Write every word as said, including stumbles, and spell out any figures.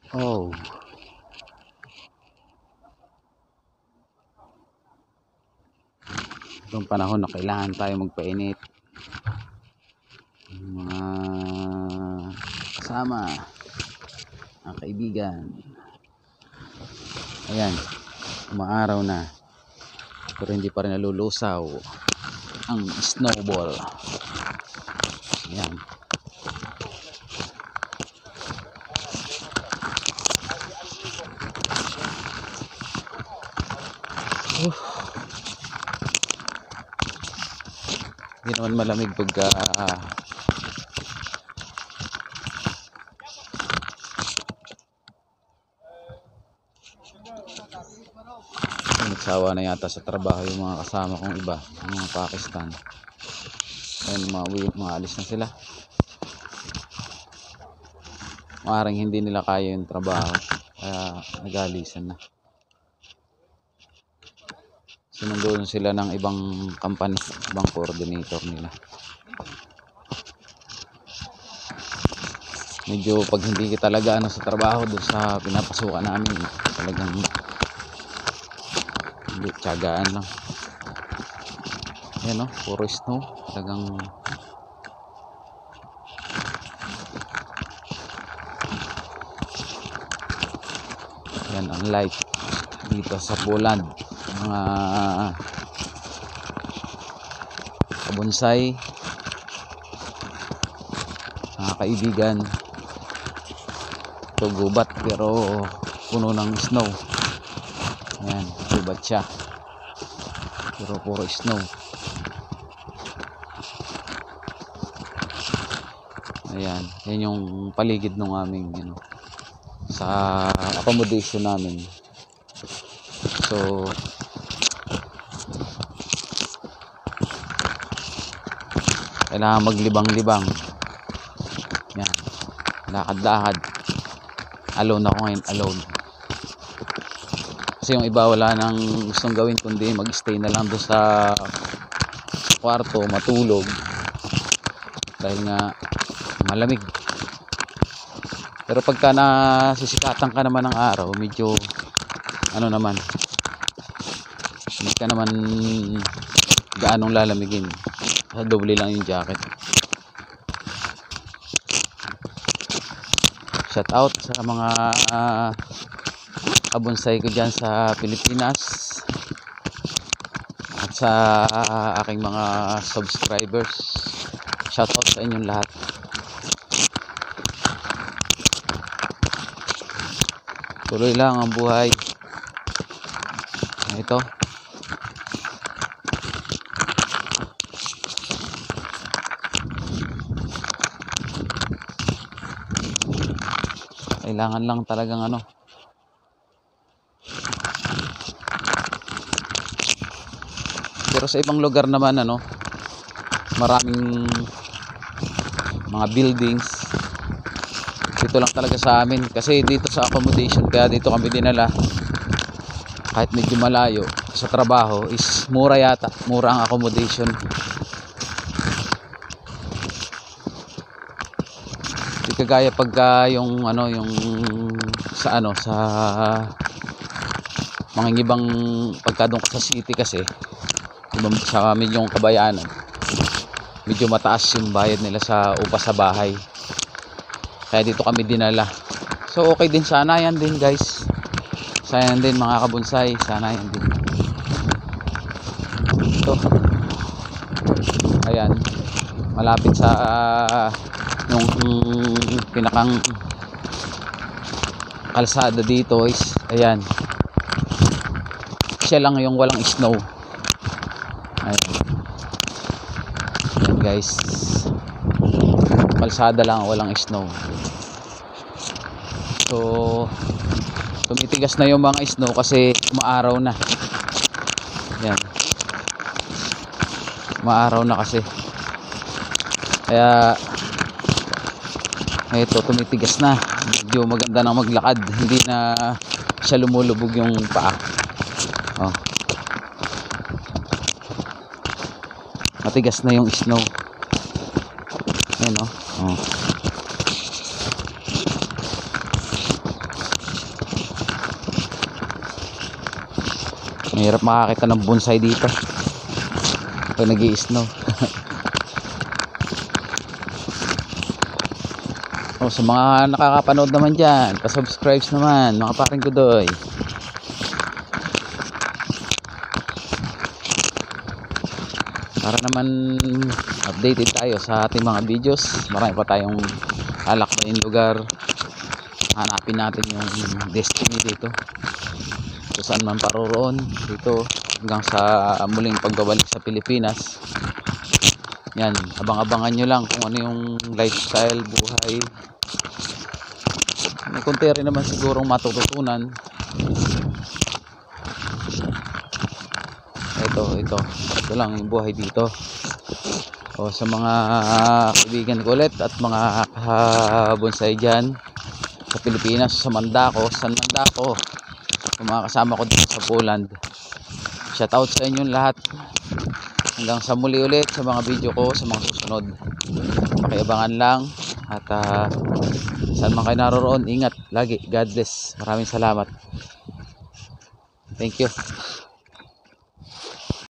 Oh, itong panahon na kailangan tayo magpainit. Mga kasama, mga kaibigan. Ayan, umaaraw na. Pero hindi pa rin nalulusaw ang snowball. Ayan. Uh. Hindi naman malamig pagka uh, nagsawa na yata sa trabaho yung mga kasama kong iba, yung mga Pakistan. Ayun, mauwi, maalis na sila. Maaaring hindi nila kaya yung trabaho, kaya nagalisan na. Sinundo sila ng ibang company, ibang coordinator nila. Medyo pag hindi ka talaga ano sa trabaho doon sa pinapasukan namin, talagang hindi, tiyagaan lang. Ayan o, puro snow. Talagang yan ang life dito sa Poland. Mga kabonsay, mga kaibigan. Ito gubat pero puno ng snow. Ayan, gubat siya pero puro snow. Ayan, yan yung paligid ng aming you know, sa accommodation namin. So kailangan maglibang-libang. Yan, lakad-lakad. Alone ako ngayon, alone. Kasi yung iba wala nang gustong gawin kundi mag-stay na lang doon sa kwarto, matulog. Dahil nga malamig. Pero pagka nasisikatan ka naman ng araw, medyo ano naman, hindi ka naman gaanong lalamigin. Doble lang yung jacket. Shout out sa mga uh, kabonsay ko dyan sa Pilipinas at sa uh, aking mga subscribers. Shout out sa inyong lahat. Tuloy lang ang buhay. Ito. Kailangan lang talagang ano, pero sa ibang lugar naman ano, maraming mga buildings. Dito lang talaga sa amin kasi dito sa accommodation, kaya dito kami dinala kahit medyo malayo sa trabaho, is mura yata, mura ang accommodation. Di kagaya pagka yung ano, yung sa ano, sa mga ibang pagka doon sa city kasi sa medyo kabayanan, medyo mataas yung bayad nila sa upa sa bahay, kaya dito kami dinala. So okay din, sana yan din guys, sana yan din mga kabonsay, sana yan din. Ito, ayan, malapit sa uh, yung um, pinakang kalsada dito is ayan, siya lang yung walang snow. Ayan, ayan guys, kalsada lang walang snow. So tumitigas na yung mga snow kasi umaaraw na. Ayan, umaaraw na kasi, kaya ito tumitigas na. Medyo maganda na maglakad, hindi na siya lumulubog yung paa. Oh, matigas na yung snow. Ayan, oh. Oh. Mahirap makakita ng bonsai dito pag nag-i-snow. Oh, sa mga nakakapanood naman dyan, pa-subscribe naman mga paring kudoy. Para naman updated tayo sa ating mga videos. Marami pa tayong alakbayin lugar. Hanapin natin yung destiny dito, kung saan man paroroon dito, hanggang sa muling pagbabalik sa Pilipinas. Yan, abang-abangan nyo lang kung ano yung lifestyle, buhay. May konti rin naman sigurong matututunan. Ito, ito ito lang yung buhay dito. O sa mga kaibigan ko ulit at mga bonsai dyan sa Pilipinas, sa Mandaco, San Mandaco, yung mga kasama ko dito sa Poland, shout out sa inyong lahat. Hanggang sa muli ulit sa mga video ko sa mga susunod. Pakiabangan lang. At uh, saan man kayo naroroon, ingat lagi. God bless. Maraming salamat. Thank you.